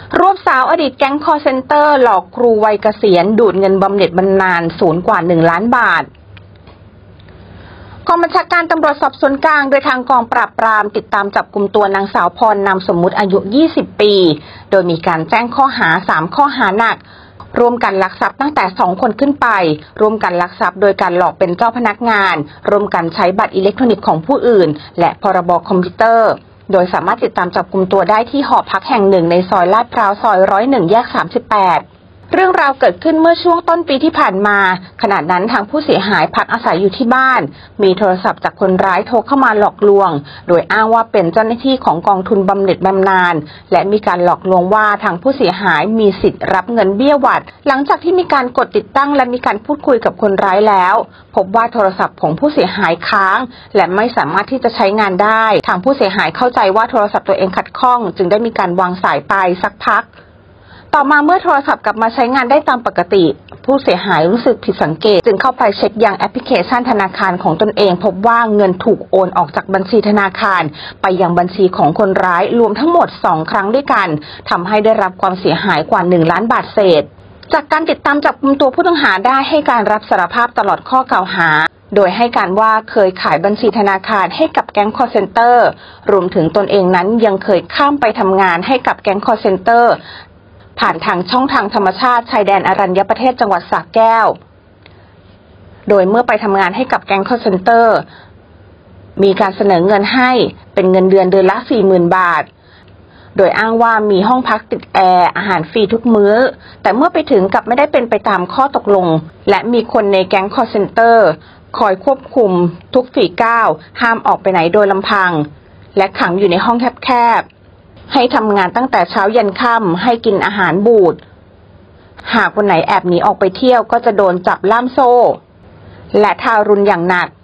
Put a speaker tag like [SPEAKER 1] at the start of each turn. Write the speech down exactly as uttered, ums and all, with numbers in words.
[SPEAKER 1] รวบสาวอดีตแก๊งคอลเซ็นเตอร์หลอกครูวัยเกษียณดูดเงินบำเหน็จบำนาญสูญกว่าหนึ่งล้านบาทกองบัญชาการตำรวจสอบสวนกลางโดยทางกองปราบปรามติดตามจับกุมตัวนางสาวพรนามสมมุติอายุยี่สิบปีโดยมีการแจ้งข้อหาสามข้อหาหนักร่วมกันลักทรัพย์ตั้งแต่สองคนขึ้นไปร่วมกันลักทรัพย์โดยการหลอกเป็นเจ้าพนักงานร่วมกันใช้บัตรอิเล็กทรอนิกส์ของผู้อื่นและพรบคอมพิวเตอร์โดยสามารถติดตามจับกุมตัวได้ที่หอพักแห่งหนึ่งในซอยลาดพร้าวซอยร้อยหนึ่งแยกสามสิบแปดเรื่องราวเกิดขึ้นเมื่อช่วงต้นปีที่ผ่านมาขณะนั้นทางผู้เสียหายพักอาศัยอยู่ที่บ้านมีโทรศัพท์จากคนร้ายโทรเข้ามาหลอกลวงโดยอ้างว่าเป็นเจ้าหน้าที่ของกองทุนบำเหน็จบำนาญและมีการหลอกลวงว่าทางผู้เสียหายมีสิทธิ์รับเงินเบี้ยหวัดหลังจากที่มีการกดติดตั้งและมีการพูดคุยกับคนร้ายแล้วพบว่าโทรศัพท์ของผู้เสียหายค้างและไม่สามารถที่จะใช้งานได้ทางผู้เสียหายเข้าใจว่าโทรศัพท์ตัวเองขัดข้องจึงได้มีการวางสายไปสักพักต่อมาเมื่อโทรศัพท์กลับมาใช้งานได้ตามปกติผู้เสียหายรู้สึกผิดสังเกตจึงเข้าไปเช็คยังแอปพลิเคชันธนาคารของตนเองพบว่าเงินถูกโอนออกจากบัญชีธนาคารไปยังบัญชีของคนร้ายรวมทั้งหมดสองครั้งด้วยกันทำให้ได้รับความเสียหายกว่าหนึ่งล้านบาทเศษจากการติดตามจับกุมตัวผู้ต้องหาได้ให้การรับสารภาพตลอดข้อกล่าวหาโดยให้การว่าเคยขายบัญชีธนาคารให้กับแก๊งคอลเซ็นเตอร์รวมถึงตนเองนั้นยังเคยข้ามไปทำงานให้กับแก๊งคอลเซ็นเตอร์ผ่านทางช่องทางธรรมชาติชายแดนอรัญญประเทศจังหวัดสระแก้วโดยเมื่อไปทำงานให้กับแก๊งคอลเซ็นเตอร์มีการเสนอเงินให้เป็นเงินเดือนเดือนละ สี่หมื่น บาทโดยอ้างว่ามีห้องพักติดแอร์อาหารฟรีทุกมื้อแต่เมื่อไปถึงกลับไม่ได้เป็นไปตามข้อตกลงและมีคนในแก๊งคอลเซ็นเตอร์คอยควบคุมทุกฝีก้าวห้ามออกไปไหนโดยลำพังและขังอยู่ในห้องแคบให้ทำงานตั้งแต่เช้ายันค่ำให้กินอาหารบูดหากคนไหนแอบหนีออกไปเที่ยวก็จะโดนจับล่ามโซ่และทารุณอย่างหนัก